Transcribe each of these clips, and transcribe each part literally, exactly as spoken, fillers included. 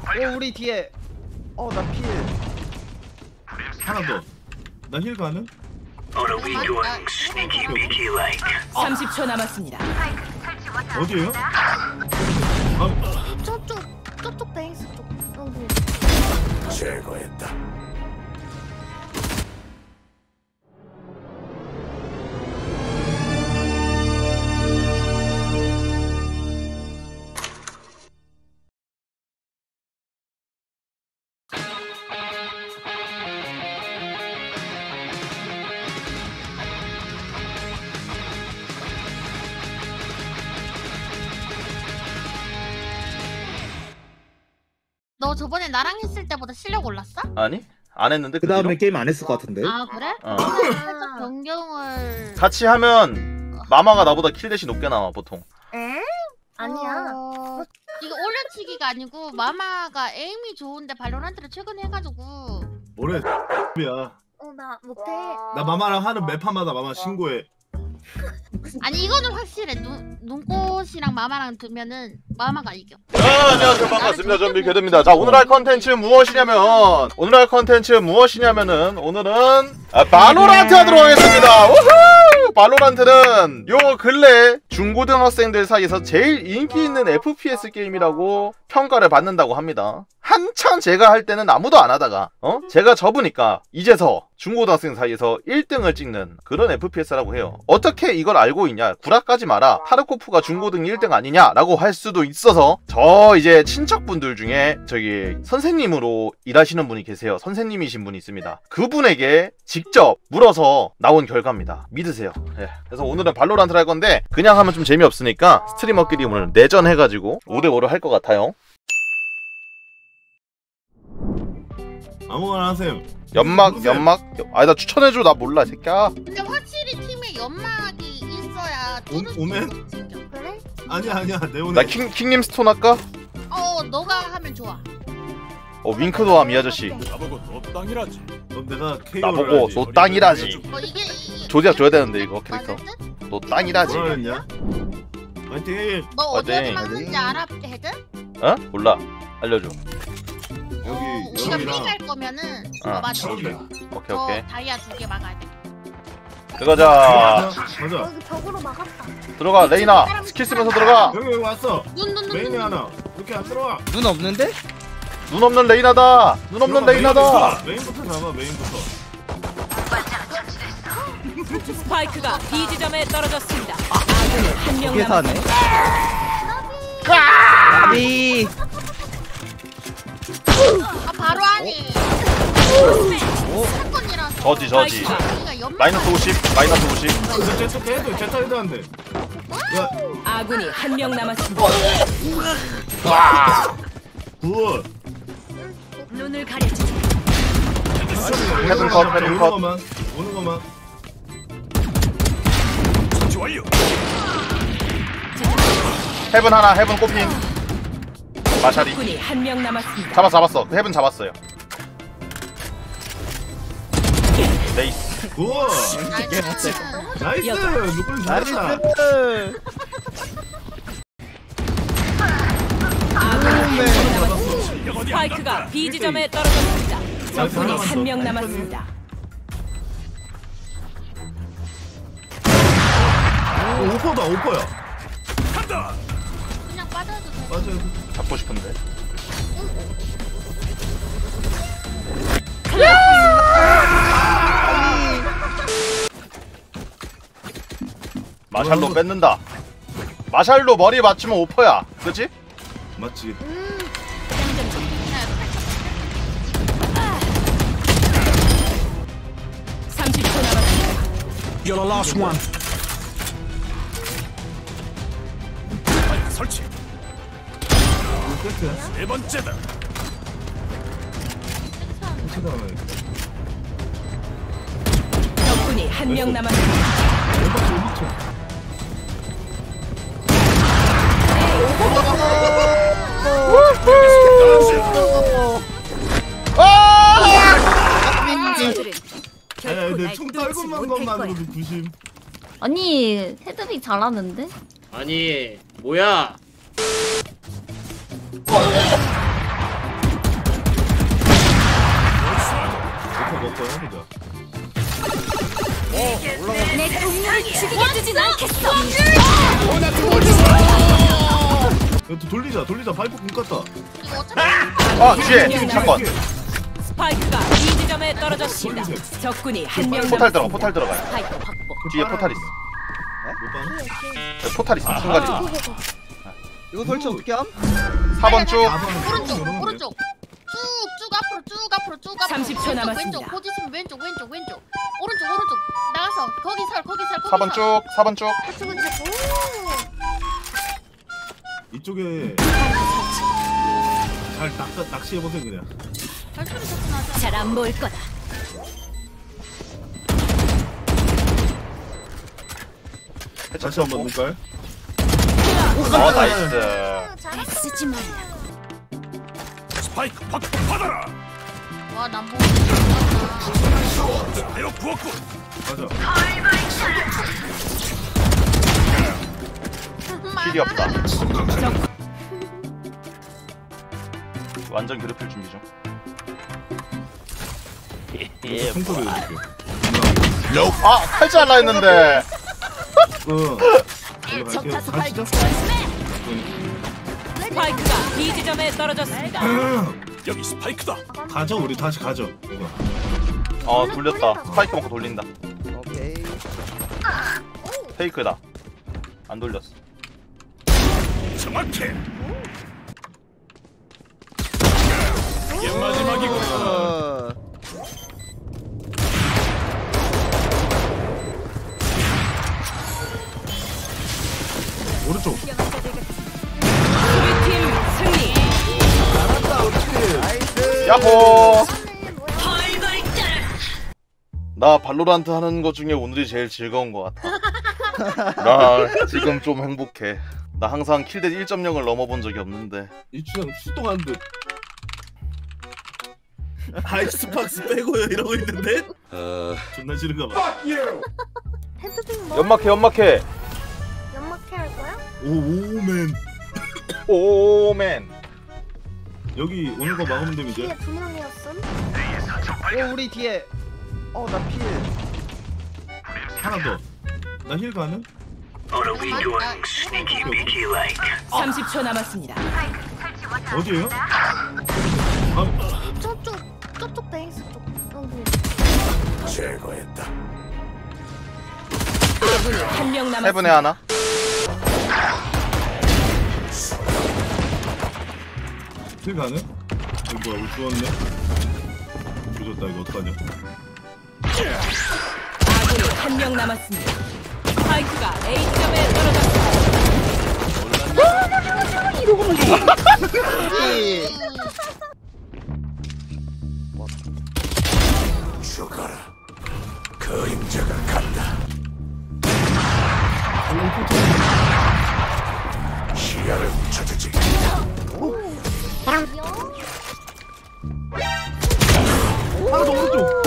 오 우리 뒤에. 어 나 필. 하나 더. 나 힐 가능? 삼십 초 남았습니다. 어디에요? 아, 저쪽 저쪽 베이스 쪽. 여기. 제거했다. 너 저번에 나랑 했을 때보다 실력 올랐어? 아니 안 했는데 그 다음에 뒤로? 게임 안 했을 것 같은데? 아 그래? 어. 살짝 변경을. 같이 하면 마마가 나보다 킬댓이 높게 나와 보통. 에? 아니야. 어... 이거 올려치기가 아니고 마마가 에임이 좋은데 발로란트를 최근에 해가지고. 뭐래 야. 어 나 못해. 나 마마랑 하는 매판마다 마마 신고해. 아니 이거는 확실해. 눈, 눈꽃이랑 마마랑 두면은 마마가 이겨. 자, 안녕하세요 반갑습니다. 좀비 개드입니다. 자 오늘 할 컨텐츠 무엇이냐면 오늘 할 컨텐츠 무엇이냐면은 오늘은 아, 발로란트 하도록 하겠습니다. 우후! 발로란트는 요 근래 중고등학생들 사이에서 제일 인기 있는 에프피에스 게임이라고 평가를 받는다고 합니다. 한참 제가 할 때는 아무도 안 하다가 어? 제가 접으니까 이제서 중고등학생 사이에서 일 등을 찍는 그런 에프피에스라고 해요. 어떻게 이걸 알고 있냐? 구라까지 마라. 타르코프가 중고등 일 등 아니냐? 라고 할 수도 있어서 저 이제 친척분들 중에 저기 선생님으로 일하시는 분이 계세요. 선생님이신 분이 있습니다. 그분에게 직접 물어서 나온 결과입니다. 믿으세요. 예. 그래서 오늘은 발로란트를 할 건데 그냥 하면 좀 재미없으니까 스트리머끼리 오늘 내전해가지고 오 대 오를 할 것 같아요. 아무거나 하세요. 연막 연막 아니다 추천해줘. 나 몰라 이 새끼야. 근데 확실히 팀에 연막이 있어야 오- 뚫을 수 오멘? 있어. 그래? 아니야 아니야 내 오늘. 나 킹, 킹님 스톤 할까? 어 너가 하면 좋아. 어 윙크도 함 이 아저씨. 나보고 너 땅이라지. 너 내가 케이오를 나보고 하지. 너 땅이라지. 어 이게 이, 조지약 줘야 되는데 이거 캐릭터. 맞을 듯? 너 땅이라지. 뭐라 했냐? 화이팅. 너 어디 어디 어디? 막는지 알아 헤드? 어? 몰라. 알려줘. 어, 여기 우리가 여기랑 핑할 거면은 어. 이거 맞아. 저기. 오케이 오케이. 다이아 두 개 막아야 돼. 들어가자. 가자. 여기 벽으로 막았다. 들어가 레이나. 스킬 쓰면서 들어가. 여기 여기 왔어. 눈눈눈 메인이 하나. 이렇게 안 들어와. 눈 없는데? 눈 없는 레이나다. 눈 없는 들어가, 레이나다. 메인부터 잡아 메인부터. 스파이크가 B 지점에 떨어졌습니다. 아군이 한 명 그게 사네. 남았습니다. 까비. 아 바로 하니. 오. 사건이라서. 저지 저지. 우리가 연막 마이너스 오십. 마이너스 오십. 제트 헤드 제트 헤드 안 돼. 야 아군이 한 명 남았습니다. 와. 굿. 눈을 가려주지. 헤드 컷, 헤드 오는 컷. 것만 오는 것만. 처치 완료. 헤븐 하나. 헤븐 꼽힘. 마샤리. 적군이 한 명 남았습니다. 잡았어 잡았어. 그 헤븐 잡았어요. 네이스. 굿. 나이스. 나이스. 누구를 나이스. 잘했다. 스파이크가 B 지점에 떨어졌습니다. 적군이 한 명 남았습니다. 오, 오퍼다 오퍼야. 간다. 그냥 빠져도 돼. 맞아요. 잡고 싶은데. 마샬로 뺏는다. 마샬로 머리 맞추면 오퍼야. 그치? 맞지. 삼십 초 남았습니다. You're the last one. 스파이크 설치. 이거 세트야. 네 번째다. 세트 하나. 적군이 한 명 남았습니다. 아니 근데 총 떨군만 것만으로도 구십. 아니 헤드빅 잘하는데? 아니 뭐야 해보자. 내 동료를 죽이게 두진 않겠어. 야, 또 돌리자 돌리자 파이프 공 같다. 이거 어차피 아 뒤에 잠깐. 스파이크가 B 지점에 떨어졌습니다. 적군이 한 명 포탈 들어가 남았습니다. 포탈 들어가요. 스파이크 확보. 뒤에 포탈 있어. 못 봐는? 네, 포탈 있어. 순간 있어. 이거 설치 어떻게 함? 사 번 쭉. 오른쪽 오른쪽 쭉쭉 앞으로 쭉 앞으로 쭉 앞으로 삼십 초 왼쪽, 남았습니다. 왼쪽 포지션 왼쪽 왼쪽 왼쪽 오른쪽 오른쪽 나가서 거기 설 거기 설 거기 사 번 쭉. 사 번 쭉. 이쪽에 잘 낚, 낚시해보세요 그냥. 발소리 자꾸 나죠. 잘 안 보일 거다. 다시 한번 볼까요? 어 나이스. 쓰지 말라. 스파이크 확 받아라. 와 남보 배로 부었고. 맞아. 필이 없다. 완전 괴롭힐 준비 중. 청소를 해줄게. 아 탈지 않라 했는데. 응. 올라갈게요. 가시죠. 스파이크가 B 지점에 떨어졌습니다. 여기 스파이크다. 가죠 우리 다시 가죠. 이거. 어 돌렸다. 스파이크 먹고 돌린다. 오케이. 페이크다. 안 돌렸어. 정확해. 이게 마지막이고. 어. 오른쪽. 수비팀 승리. 나이스. 야호. 나 발로란트 하는 것 중에 오늘이 제일 즐거운 것 같아. 나 지금 좀 행복해. 나 항상 킬댓 일 점 영을 넘어본 적이 없는데. 이 주장 출동하는데. 아이스박스 빼고요 이러고 있는데. 어... 존나 싫은가 봐. 헤드빙 뭐? 연막해 연막해. 연막해 할 거야? 오맨. 오맨. 여기 오는 거 막으면 되면 이제. 뒤에 두 명이었음. 어 우리 뒤에. 어나 필. 하나 더. 나 힐 가능? 삼십 초 남았습니다. 어디에요? 아, 저쪽 저쪽 베이스 쪽. 여기. 제거했다. 아군이 한 명 남았습니다. 해븐에 하나. 힐 가능? 이거 뭐야 우리 죽었네. 죽었다 이거 어떡하냐. 아군이 한 명 남았습니다. 스파이크가 A 지점에 떨어졌습니다. 죽어라. 그림자가 간다. 시야를 훔쳐주지. 하나 더 오른쪽.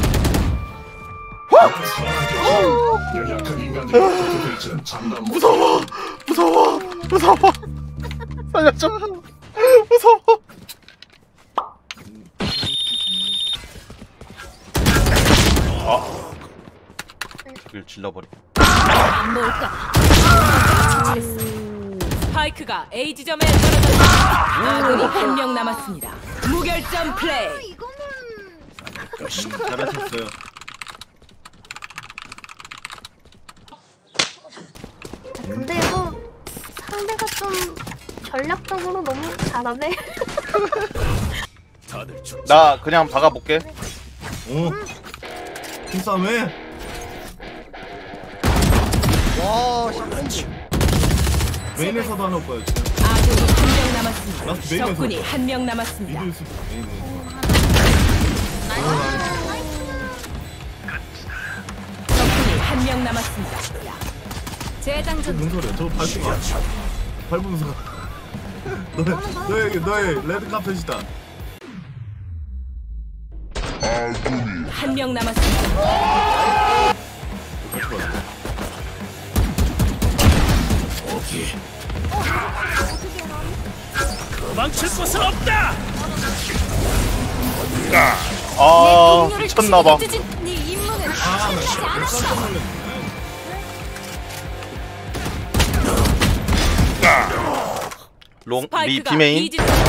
무서워 무서워 무서워. 살려줘. 무서워. 아. 저길 질러버려. 안 보일 거다. 스파이크가 A 지점에 떨어졌습니다. 아군이 한 명 남았습니다. 무결점 플레이. 이거는 잘하셨어요. 근데 이거 상대가 좀 전략적으로 너무 잘하네. 다들 좀 나 그냥 박아볼게. 어. 힘싸움해. 와 샷건지. 메인에서도 하나 올 거야 지금. 아군이 한 명 남았습니다. 라스트 메인에서. 적군이 한 명 남았습니다. 미드 있을 메인에. 적군이 한 명 남았습니다. 재장전 뭔 소리야? 저거 밟지 마. 밟으면서. 너의 너의 너의 레드 카펫이다. 한 명 남았습니다. 도망칠 곳은 없다. 아 미쳤나봐. 네 임무는 아, 나 끝나지 진짜 않았어. 깜짝 놀랐네. 롱 미 스파이크가 비메인. B 지점.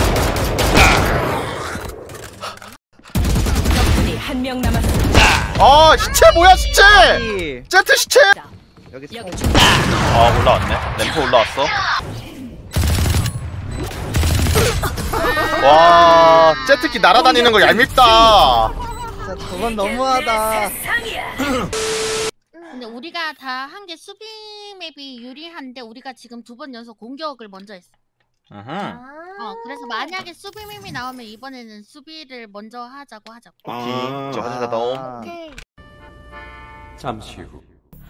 적군이 한 명 남았습니다. 아 시체 뭐야 시체? 이 제트 시체? 여기 여기 총. 아 올라왔네. 램프 올라왔어. 와 제트기 날아다니는 거 얄밉다. 진짜 저건 너무하다. 근데 우리가 다 한 게 수비 맵이 유리한데 우리가 지금 두 번 연속 공격을 먼저 했어. 으흠. 어 그래서 만약에 수비 맵이 나오면 이번에는 수비를 먼저 하자고 하자고. 오케이. 저 화장실 갔다 옴. 아. 오케이. 잠시 후.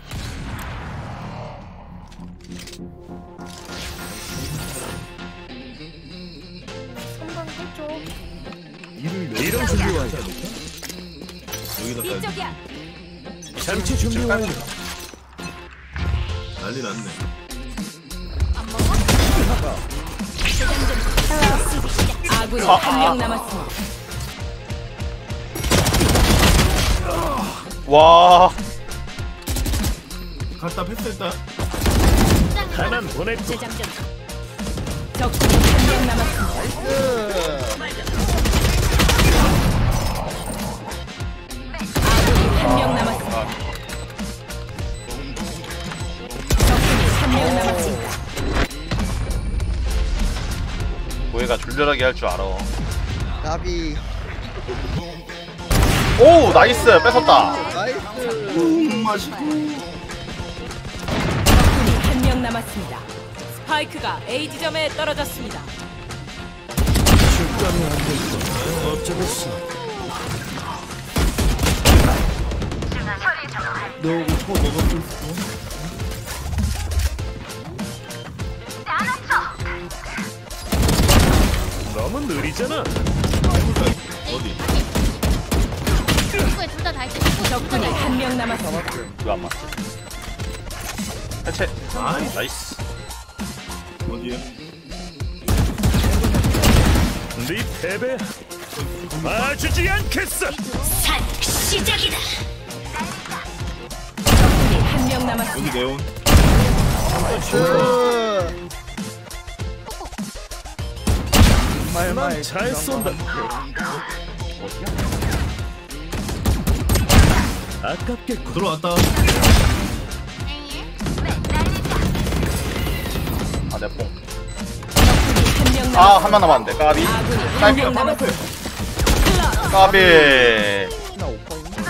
한번 해줘. 이름 준비 완료. 여기다 깔. 이쪽이야. 잠시 준비 완료. 난리 났네. 안 먹어? 아군이 아, 한 아. 명 남았습니다. 와 갔다 패스했다. 하나 보냈고. 재장전. 적군이 한 명 남았습니다. 아군이 한 명 남았습니다. 적군이 한 명 남았습니다. 고해가 졸렬하게 할 줄 알아. 나비. 오 나이스 뺏었다. 나이스. 음, 맛있고. 적군이 한 명 남았습니다. 스파이크가 A 지점에 떨어졌습니다. 어쩌겠어. 너 오퍼 먹었을 수? 너무 느리잖아. 어디? 이거에 둘 다 다 있어. 적군이 한 명 남았습니다. 이거 안 맞어. 해체. 아이, 나이스. 어디야? 네 패배. 봐주지 않겠어. 산 시작이다. 적군이 한 명 남았습니다. 여기 네온. 나이스. 말말. 잘 쏜다. 아깝겠고. 들어왔다. 아 내 뽕. 한 명 남았습니다. 아 한 명 남았는데 까비. 아군이 한 딸피. 명 남았습니다. 까비. 나 오퍼 있네.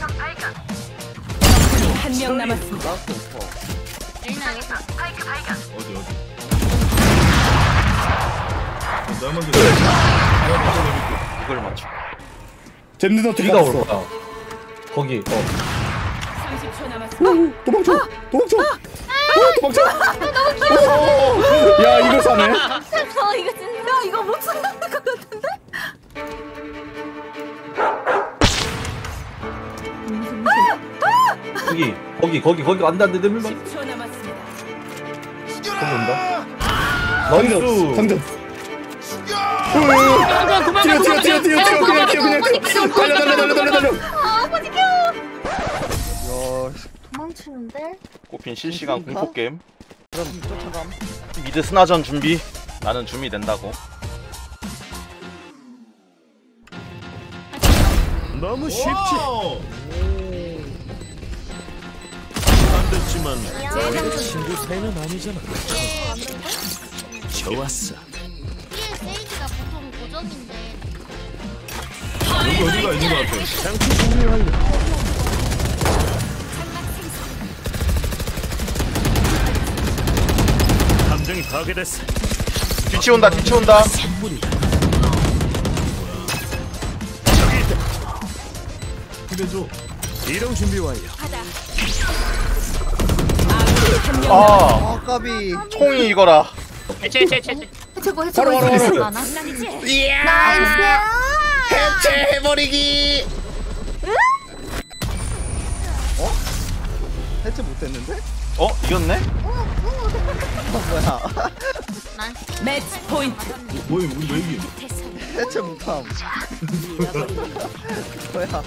적군이 한 명 남았습니다. 나도 오퍼. 레이나 여기. 어디 어디? 나 먼저. 내가 먼저 내릴게. 이걸 맞춰. 젠드너 뒤가 올 거야. 거기. 어. 삼십 초 남았습니다. 도망쳐. 도망쳐. 어, 도망쳐. 오, 야 이거 사네. 어 이거 진짜 야 이거 못 찾는 것 같은데? 거기 거기 거기 거기 안돼 안돼 내밀만 십 초 남았습니다. 거기 온다. 나이스. 상점. 뛰어 뛰어 뛰어 뛰어 뛰어 그냥 뛰어 그냥 뛰어. 달려 달려 달려 달려 달려. 아 버티켜. 야, 도망치는데? 꽃핀 실시간 좋다. 공포 게임. 그럼 쫓아감. 미드 스나전 준비. 나는 준비된다고. 너무 쉽지. 오! 안 됐지만 우리 친구 사이는 아니잖아. 좋았어. 이게 세이지가 보통 고정인데. 여기 어디가 있는 거 같아? 장치 준비 완료. 감정이 파괴됐어. 뒤치 온다 뒤치 온다. 기대줘. 이동 준비 완료. 아군이 한 명 남았습니다. 아 아, 까비. 총이 이거라. 해체고 해체고 바로 바로 바로. 많아. 나이스. 해체해버리기. 해체 못했는데? 어 이겼네? 어, 뭐야? 난 매치 포인트. 뭐야 우리 왜 이기? 대체 못함. 뭐야?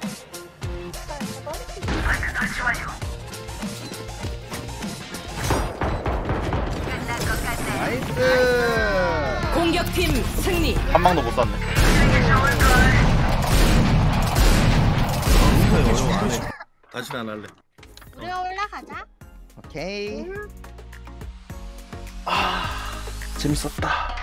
나이스. 공격팀 승리. 한 방도 못 쐈네. 다시는 안 할래. 우리가 올라가자. 오케이. 재밌었다.